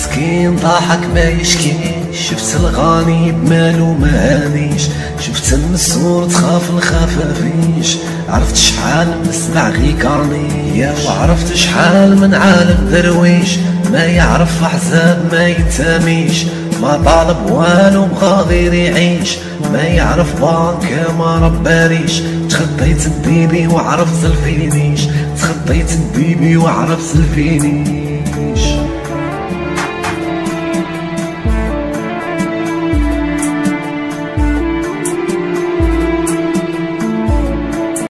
مسكين ضحك ما يشكيش، شفت الغني بمالو ما هانيش، شفت المسور تخاف الخفافيش، عرفت شحال من السبع غي كارنية، وعرفت شحال من عالم درويش ما يعرف احزاب ما يتاميش، ما طالب والو مغادر يعيش، ما يعرف بانكا ما رباريش. تخطيت بيبي وعرف زلفينيش، تخطيت بيبي وعرف زلفينيش.